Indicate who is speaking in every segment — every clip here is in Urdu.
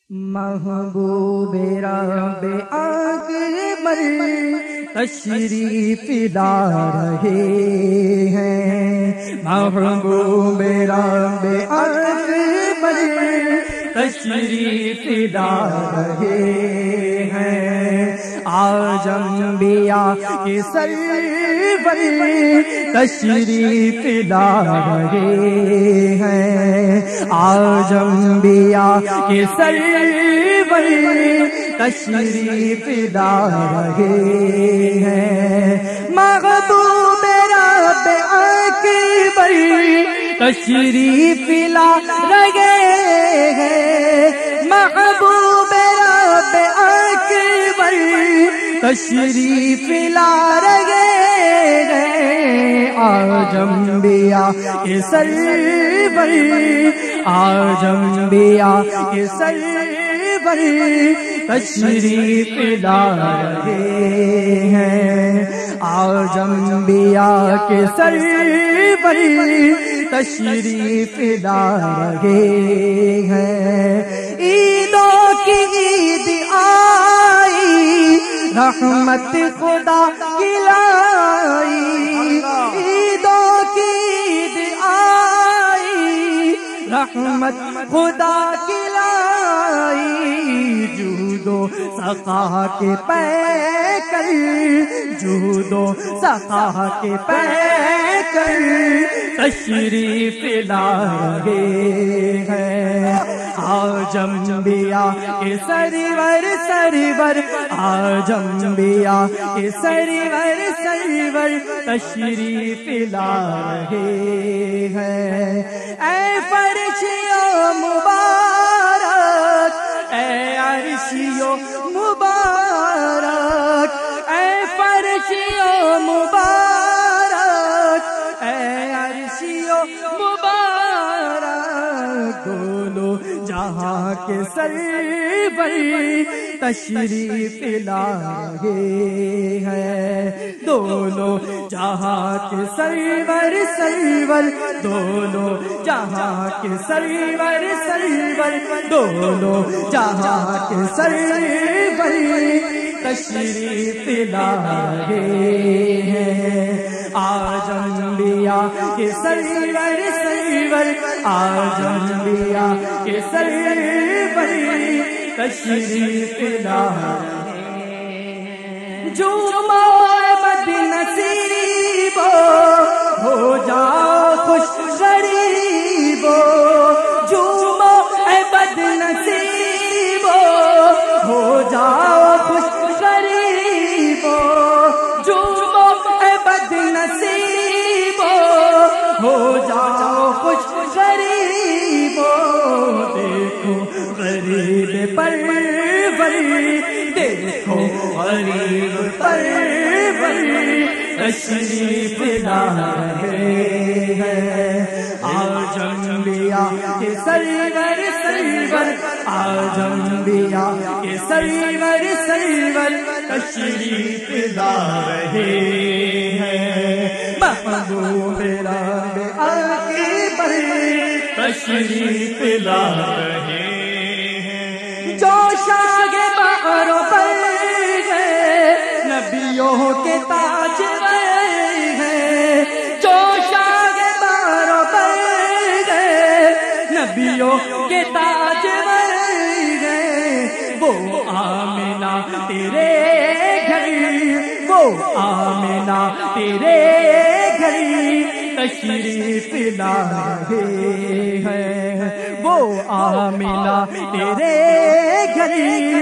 Speaker 1: محبوب رب اکبر تشریف لا رہے ہیں، محبوب رب اکبر تشریف لا رہے ہیں، آج انبیاء کے سرور تشریف لا رہے ہیں، آج انبیاء کے سرور تشریف لا رہے ہیں، محبوب رب اکبر تشریف لا رہے ہیں، محبوب رب اکبر تشریف لا رہے ہیں، آج انبیاء کے سرور، آج انبیاء کے سرور تشریف لا رہے ہیں، آج انبیاء کے سرور تشریف لا رہے ہیں، عیدوں کی عید آئی رحمت خدا کی لائی، عیدوں کی عید آئی رحمت خدا کی لائی، جود و سخا کے پیکر، جود و سخا کے پیکر تشریف لا رہے ہیں، آج انبیاء کے سرور سرور، آج انبیاء کے سرور سرور تشریف لا رہے ہیں، اے فرشتوں مبارک، اے عرشیوں مبارک، اے فرشتوں مبارک، اے عرشیوں مبارک، دونوں جہاں کے سرور تشریف لا رہے ہیں، دونوں جہاں کے سرور سرور، دونوں جہاں کے سرور سرور، دونوں جہاں کے سرور تشریف لا رہے ہیں، آج انبیاء کے سرور سرور، آج انبیاء کے سرور تشریف لا رہے ہیں، جو بد نصیب ہو جاؤ خوش غریب، جو بد نصیب ہو جاؤ خوش غریب، جو بد نصیب ہو جاؤ خوش غریب، دیکھو غریب پرور، دیکھو غریب پرور تشریف لا رہے ہیں، آج انبیاء کے سرور سرور، آج انبیاء کے سرور سرور تشریف لا رہے ہیں، محبوب رب اکبر تشریف لا رہے ہیں، جو شاہ بہر پر گئے نبیوں کے تاجور ہیں، جو شاہ بہر پر گئے نبیوں کے تاجور ہیں، وہ آمنہ تیرے گھر، وہ آمنہ تیرے گھر تشریف لا رہے ہیں، وہ آمنہ تیرے گھر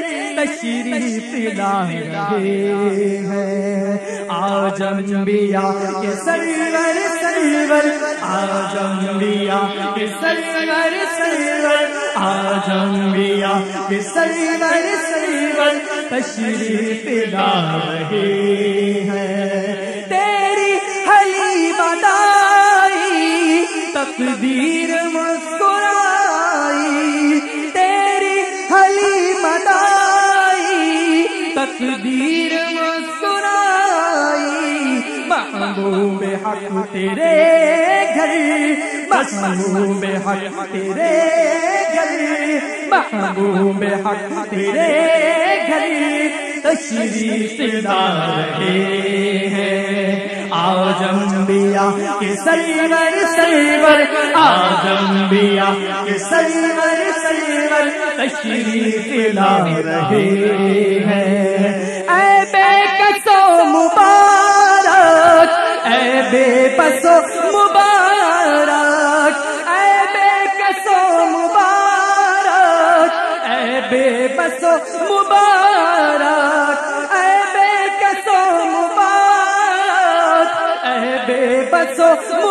Speaker 1: تشریف لا رہے ہیں، آج انبیاء کے سرور سرور، آج انبیاء کے سرور سرور، آج انبیاء کے سرور سرور تشریف لا رہے ہیں، تیری حلیمہ دائی تقدیر مسکرائی، تیری حلیمہ دائی تقدیر مسکرائی، محبوب حق تیرے گھر، محبوب حق تیرے گھر، محبوب حق تیرے گھر تشریف لا رہے ہیں۔ آج انبیاء کے سرور سرور، آج انبیاء کے سرور سرور تشریف لا رہے ہیں۔ اے بے کسو مبارک، اے بے بسو مبارک، اے بے کسو مبارک، اے بے بسو مبارک، اے بے کسو مبارک، اے بے بسو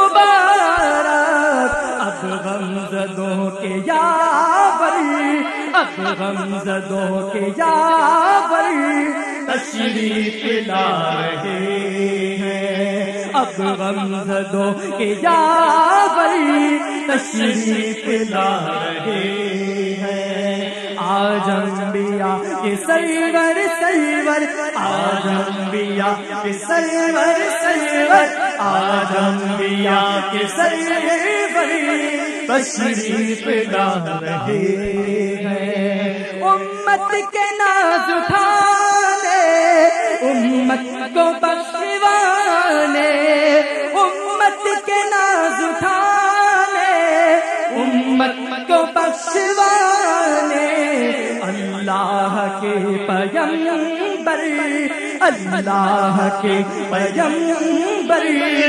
Speaker 1: مبارک۔ اب غمزدوں کے یاور، اب غمزدوں کے یاور تشریف لا رہے ہیں۔ اب غمزدوں کے یاور تشریف لا رہے ہیں۔ آج انبیاء کے سرور سرور، آج انبیاء کے سرور سرور، آج انبیاء کے سرور تشریف لا رہے ہیں۔ امت کے ناز اٹھانے، امت کو بخشوانے، امت کے ناز اٹھانے، امت کو بخشوانے، اللہ کے پیغمبر، اللہ کے پیغمبر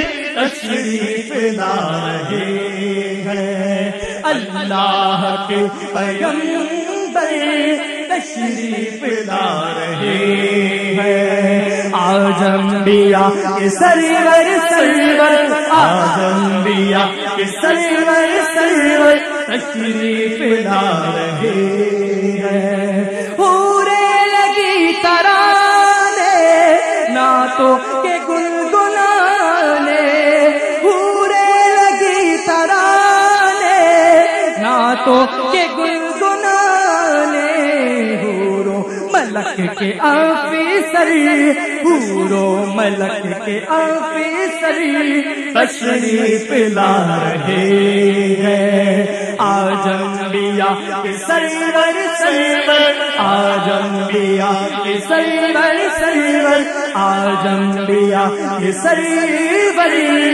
Speaker 1: تشریف لا رہے ہیں۔ اللہ کے پیغمبر تشریف لا رہے ہیں۔ آج انبیاء کے سرور سرور، آج انبیاء کے سرور سرور تشریف لا رہے ہیں۔ حورے لگی ترانے نعتوں کے گنگنانے، حورے لگی ترانے نعتوں کے گنگنانے، حوروں ملک کے آفیسر، حوروں ملک کے آفیسر تشریف لا رہے ہیں۔ آج انبیاء کے سرور سرور، آج انبیاء کے سرور سرور، آج انبیاء کے سرور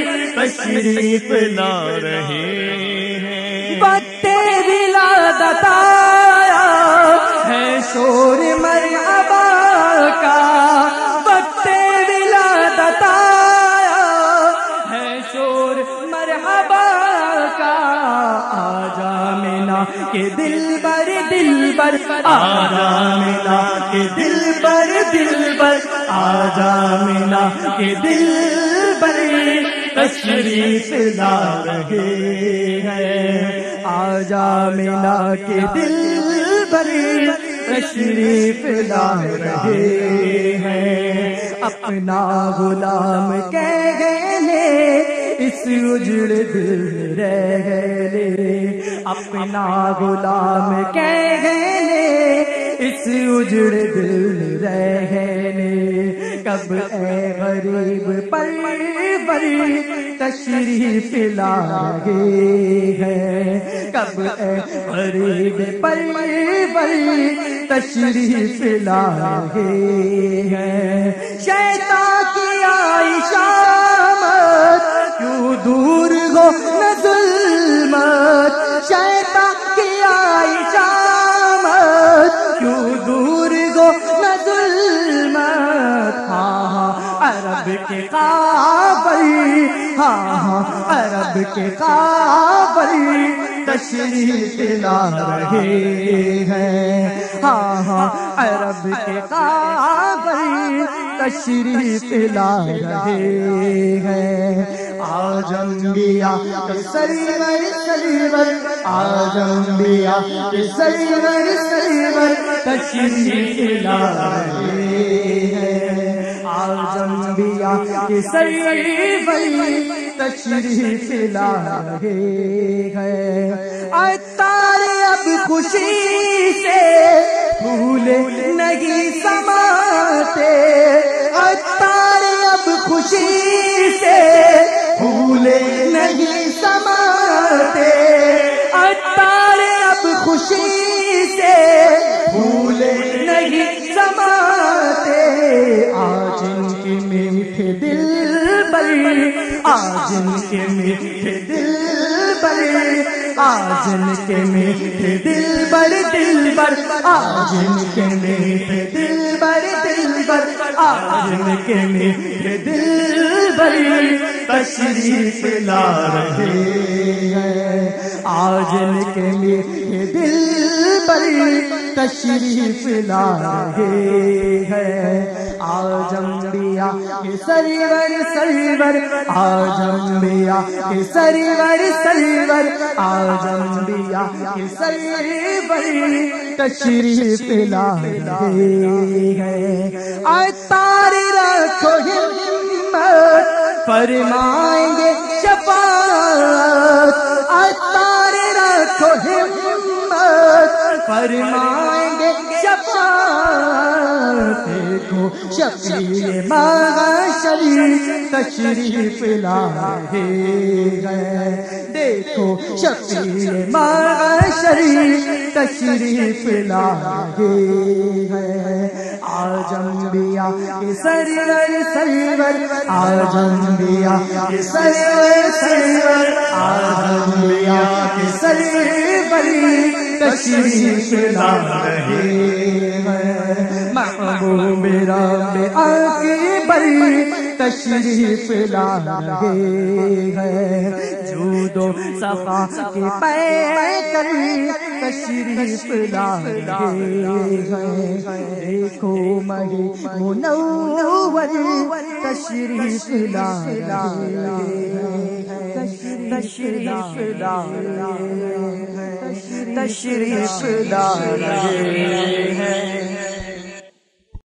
Speaker 1: تشریف لا رہے ہیں۔ وقت ولادت آیا ہے شور مرحبا کا، وقت ولادت آیا ہے شور مرحبا کا، آجا آمینہ کے دل بر دل بر، آجا آمینہ کے دل بر دل بر، آجا آمینہ کے دل بر تشریف لا رہے ہیں۔ آجا آمینہ کے دل بر تشریف لا رہے ہیں۔ اپنا غلام کہہ گئے اس اجڑ دل رہ گئے، اپنا غلام کہہ گئے اس اجڑ دل رہ گئے۔ کب اے غریب پرور تشریف لائے ہیں، کب اے غریب پرور تشریف لائے ہیں۔ شیطان کی آئی شامت کیوں دور ہو نہ ظلمت، شیطان کی آئی شامت کیوں دور ہو نہ ظلمت۔ ہاں ہاں عرب کے قابل، ہاں ہاں عرب کے قابل تشریف لا رہے ہیں، ہاں ہاں عرب کے قابل تشریف لا رہے ہیں۔ آج انبیاء کے سرور سرور، آج انبیاء کے سرور سرور تشریف لا رہے ہیں، آج انبیاء کے سرور تشریف لا رہے ہیں۔ اتارے اب خوشی سے پھول نہیں سماتے، اتارے اب خوشی سے پھول نہیں سماتے، اتارے اب خوشی سے آج ان کے میٹھے دل بر، آج ان کے میٹھے دل بر دل بر، آج ان کے میٹھے دل بر دل بر، آج ان کے میٹھے دل بر تشریف لا رہے ہیں، آج ان کے میٹھے دل بر تشریف لا رہے ہیں، آج انبیاء کے سرور سرور، آج انبیاء کے سرور سرور، آج انبیاء کے سرور تشریف لا رہے ہیں، آج تاری رکھو ہمت فرمائیں گے شفاعت، آج تاری رکھو ہمت فرمائیں گے شفاعت، دیکھو شفیع محشر تشریف لا رہے ہیں، دیکھو شفیع محشر تشریف لا رہے ہیں، آج انبیاء کے سرور سرور، آج انبیاء کے سرور سرور، آج انبیاء کے سرور تشریف لا رہے ہیں، محبوب رب اکبر تشریف لا رہے ہیں، جود و صفا کے پیکر تشریف لا رہے ہیں، دیکھو ماہ منور تشریف لا رہے ہیں، تشریف لا رہے ہیں، تشریف لا رہے